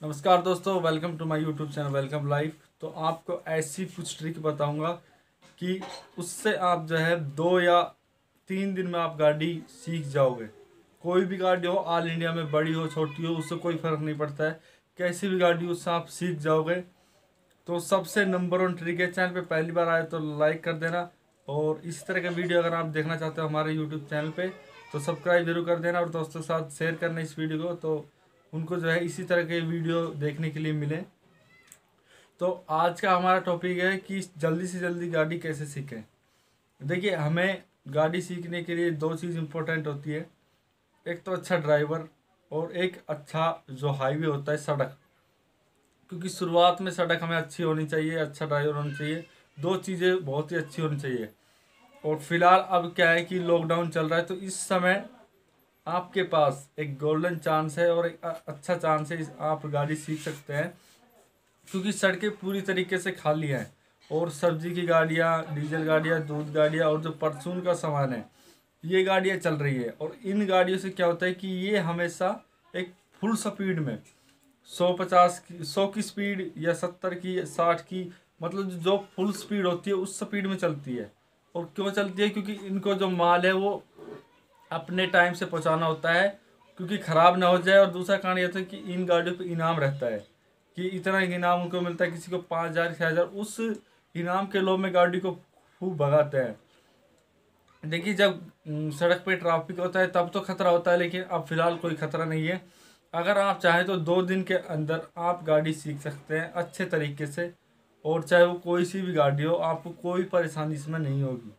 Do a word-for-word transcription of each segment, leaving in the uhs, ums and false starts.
नमस्कार दोस्तों, welcome to my YouTube channel welcome life. तो आपको ऐसी कुछ ट्रिक बताऊंगा कि उससे आप जो है दो या तीन दिन में आप गाड़ी सीख जाओगे। कोई भी गाड़ी हो, ऑल इंडिया में बड़ी हो छोटी हो, उससे कोई फ़र्क नहीं पड़ता है। कैसी भी गाड़ी उससे आप सीख जाओगे। तो सबसे नंबर वन ट्रिक है। चैनल पे पहली बार आए तो लाइक कर देना, और इस तरह का वीडियो अगर आप देखना चाहते हो हमारे यूट्यूब चैनल पे तो सब्सक्राइब जरूर कर देना, और दोस्तों के साथ शेयर करना इस वीडियो को, तो उनको जो है इसी तरह के वीडियो देखने के लिए मिले। तो आज का हमारा टॉपिक है कि जल्दी से जल्दी गाड़ी कैसे सीखें। देखिए, हमें गाड़ी सीखने के लिए दो चीज़ इम्पोर्टेंट होती है। एक तो अच्छा ड्राइवर, और एक अच्छा जो हाईवे होता है, सड़क। क्योंकि शुरुआत में सड़क हमें अच्छी होनी चाहिए, अच्छा ड्राइवर होना चाहिए, दो चीज़ें बहुत ही अच्छी होनी चाहिए। और फिलहाल अब क्या है कि लॉकडाउन चल रहा है, तो इस समय आपके पास एक गोल्डन चांस है और एक अच्छा चांस है, आप गाड़ी सीख सकते हैं। क्योंकि सड़कें पूरी तरीके से खाली हैं, और सब्जी की गाड़ियाँ, डीजल गाड़ियाँ, दूध गाड़ियाँ और जो परचून का सामान है, ये गाड़ियाँ चल रही है। और इन गाड़ियों से क्या होता है कि ये हमेशा एक फुल स्पीड में सौ पचास की सौ की स्पीड या सत्तर की साठ की, मतलब जो फुल स्पीड होती है उस स्पीड में चलती है। और क्यों चलती है? क्योंकि इनको जो माल है वो अपने टाइम से पहुंचाना होता है, क्योंकि ख़राब ना हो जाए। और दूसरा कारण यह था कि इन गाड़ियों पे इनाम रहता है कि इतना इनाम उनको मिलता है, किसी को पाँच हज़ार छः हज़ार, उस इनाम के लोभ में गाड़ी को खूब भगाते हैं। देखिए, जब अम, सड़क पे ट्रैफिक होता है तब तो खतरा होता है, लेकिन अब फिलहाल कोई खतरा नहीं है। अगर आप चाहें तो दो दिन के अंदर आप गाड़ी सीख सकते हैं अच्छे तरीके से, और चाहे वो कोई सी भी गाड़ी हो, आपको कोई परेशानी इसमें नहीं होगी।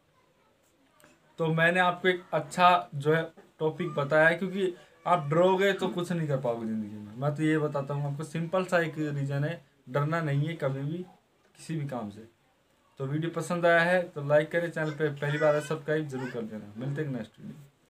तो मैंने आपको एक अच्छा जो है टॉपिक बताया है, क्योंकि आप डरोगे तो कुछ नहीं कर पाओगे ज़िंदगी में। मैं तो ये बताता हूँ आपको, सिंपल सा एक रीज़न है, डरना नहीं है कभी भी किसी भी काम से। तो वीडियो पसंद आया है तो लाइक करें, चैनल पे पहली बार है सब्सक्राइब जरूर कर देना। मिलते हैं नेक्स्ट वीडियो।